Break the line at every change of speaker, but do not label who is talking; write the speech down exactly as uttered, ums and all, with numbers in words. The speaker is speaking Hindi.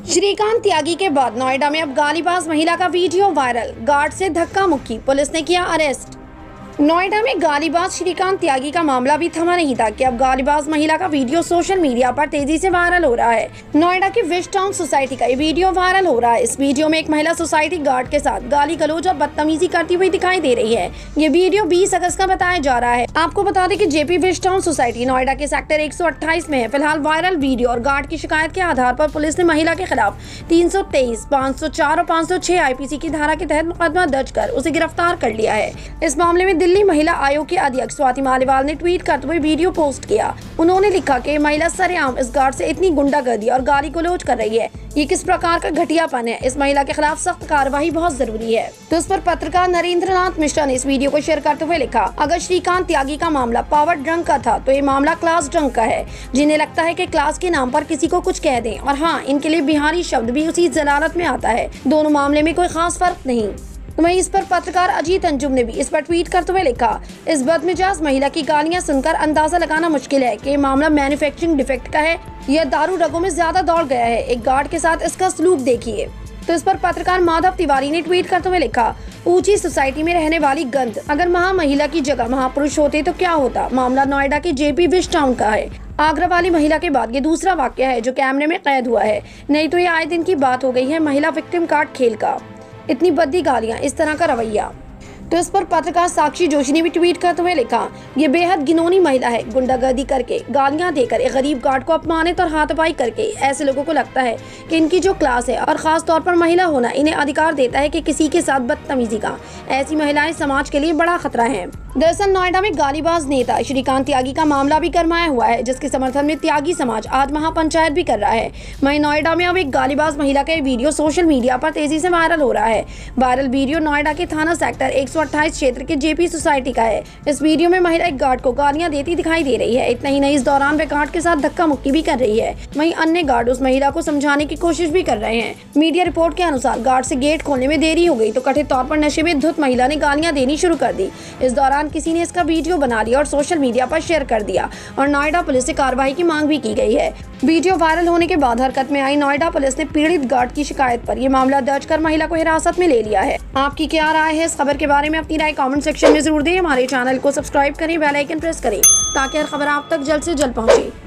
श्रीकांत त्यागी के बाद नोएडा में अब गालीबाज महिला का वीडियो वायरल। गार्ड से धक्का मुक्की, पुलिस ने किया अरेस्ट। नोएडा में गालीबाज श्रीकांत त्यागी का मामला भी थमा नहीं था कि अब गालीबाज महिला का वीडियो सोशल मीडिया पर तेजी से वायरल हो रहा है। नोएडा की विश टाउन सोसाइटी का ये वीडियो वायरल हो रहा है। इस वीडियो में एक महिला सोसाइटी गार्ड के साथ गाली गलौज और बदतमीजी करती हुई दिखाई दे रही है। ये वीडियो बीस अगस्त का बताया जा रहा है। आपको बता दें कि JP wish town society Noida के सेक्टर एक सौ अट्ठाईस में है। फिलहाल वायरल वीडियो और गार्ड की शिकायत के आधार पर पुलिस ने महिला के खिलाफ तीन सौ तेईस, पाँच सौ चार और पाँच सौ छह आईपीसी की धारा के तहत मुकदमा दर्ज कर उसे गिरफ्तार कर लिया है। इस मामले में दिल्ली महिला आयोग के अध्यक्ष स्वाति मालीवाल ने ट्वीट करते हुए वीडियो पोस्ट किया। उन्होंने लिखा कि महिला सरेआम इस गार्ड से इतनी गुंडागर्दी और गाली गलौज कर रही है, ये किस प्रकार का घटियापन है। इस महिला के खिलाफ सख्त कार्रवाई बहुत जरूरी है। तो इस पर पत्रकार नरेंद्र नाथ मिश्रा ने इस वीडियो को शेयर करते हुए लिखा, अगर श्रीकांत त्यागी का मामला पावर ड्रंक का था तो ये मामला क्लास ड्रंक का है। जिन्हें लगता है कि क्लास के नाम पर किसी को कुछ कह दें, और हाँ, इनके लिए बिहारी शब्द भी उसी जलालत में आता है। दोनों मामले में कोई खास फर्क नहीं। तो वहीं इस पर पत्रकार अजीत अंजुम ने भी इस पर ट्वीट करते हुए लिखा, इस बदमिजाज महिला की गालियां सुनकर अंदाजा लगाना मुश्किल है कि मामला मैन्युफैक्चरिंग डिफेक्ट का है या दारू रगों में ज्यादा दौड़ गया है। एक गार्ड के साथ इसका सलूक देखिए। तो इस पर पत्रकार माधव तिवारी ने ट्वीट करते हुए लिखा, ऊंची सोसाइटी में रहने वाली गंद, अगर महा महिला की जगह महापुरुष होते तो क्या होता। मामला नोएडा के जेपी विश टाउन का है। आगरा वाली महिला के बाद ये दूसरा वाक्य है जो कैमरे में कैद हुआ है। नहीं तो ये आए दिन की बात हो गई है महिला विक्टिम कार्ड खेल का। इतनी बद्दी गालियां, इस तरह का रवैया। तो इस पर पत्रकार साक्षी जोशी ने भी ट्वीट करते हुए लिखा, ये बेहद घिनौनी महिला है। गुंडागर्दी करके, गालियां देकर, एक गरीब गार्ड को अपमानित और हाथापाई करके ऐसे लोगों को लगता है कि इनकी जो क्लास है और खास तौर पर महिला होना इन्हें अधिकार देता है कि किसी के साथ बदतमीजी का। ऐसी महिलाएं समाज के लिए बड़ा खतरा है। दरअसल नोएडा में गालीबाज नेता श्रीकांत त्यागी का मामला भी गरमाया हुआ है, जिसके समर्थन में त्यागी समाज आज महापंचायत भी कर रहा है। वहीं नोएडा में अब एक गालीबाज महिला का वीडियो सोशल मीडिया पर तेजी से वायरल हो रहा है। वायरल वीडियो नोएडा के थाना सेक्टर एक सौ अट्ठाईस क्षेत्र के जेपी सोसाइटी का है। इस वीडियो में महिला एक गार्ड को गालियां देती दिखाई दे रही है। इतना ही नहीं, इस दौरान वे गार्ड के साथ धक्का मुक्की भी कर रही है। वहीं अन्य गार्ड उस महिला को समझाने की कोशिश भी कर रहे हैं। मीडिया रिपोर्ट के अनुसार गार्ड से गेट खोलने में देरी हो गई तो कथित तौर पर नशे में धुत महिला ने गालियां देनी शुरू कर दी। इस दौरान किसी ने इसका वीडियो बना लिया और सोशल मीडिया पर शेयर कर दिया और नोएडा पुलिस से कार्रवाई की मांग भी की गई है। वीडियो वायरल होने के बाद हरकत में आई नोएडा पुलिस ने पीड़ित गार्ड की शिकायत पर यह मामला दर्ज कर महिला को हिरासत में ले लिया है। आपकी क्या राय है इस खबर के बारे में? अपनी राय कमेंट सेक्शन में जरूर दें। हमारे चैनल को सब्सक्राइब करें, बेल आइकन प्रेस करें ताकि हर खबर आप तक जल्द से जल्द पहुंचे।